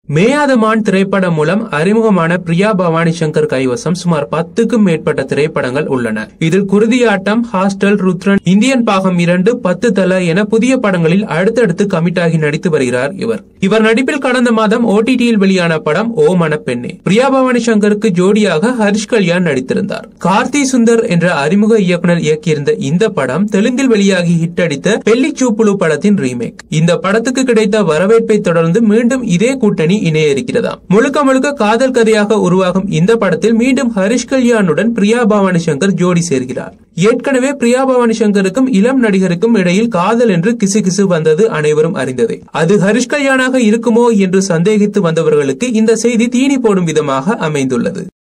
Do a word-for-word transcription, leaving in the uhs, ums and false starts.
மேயாதமான் திரைப்படம் மூலம் அறிமுகமான பிரியா பவானி சங்கர் கைவசம் சுமார் பத்துக்கும் மேற்பட்ட திரைப்படங்கள் உள்ளன. இதில் குருதியாட்டம், ஹாஸ்டல், ருத்ரன், இந்தியன் பாகம் இரண்டு, பத்து தல என புதிய படங்களில் அடுத்தடுத்து கமிட் ஆகி நடித்து வருகிறார் இவர். இவர் நடிப்பில் கடந்த மாதம் ஓடிடியில் வெளியான படம் ஓ மனப்பெண்ணே. பிரியா பவானி சங்கருக்கு ஜோடியாக ஹரிஷ் கல்யாண் நடித்திருந்தார். கார்த்தி சுந்தர் என்ற அறிமுக இயக்குனர் இயக்கியிருந்த இந்த படம் தெலுங்கில் வெளியாகி ஹிட் அடித்த பெல்லி சூப்புலு படத்தின் ரீமேக். இந்த படத்துக்கு கிடைத்த வரவேற்பை தொடர்ந்து மீண்டும் இதே கூட்டணி இணைய இருக்கிறதாம். முழுக்க முழுக்க காதல் கதையாக உருவாகும் இந்த படத்தில் மீண்டும் ஹரிஷ் கல்யாணுடன் பிரியா பவானி சங்கர் ஜோடி சேர்கிறார். ஏற்கனவே பிரியா பவானி சங்கருக்கும் இளம் நடிகருக்கும் இடையில் காதல் என்று கிசு கிசு வந்தது அனைவரும் அறிந்ததே. அது ஹரிஷ் கல்யாணாக இருக்குமோ என்று சந்தேகித்து வந்தவர்களுக்கு இந்த செய்தி தீனி போடும் விதமாக அமைந்துள்ளது.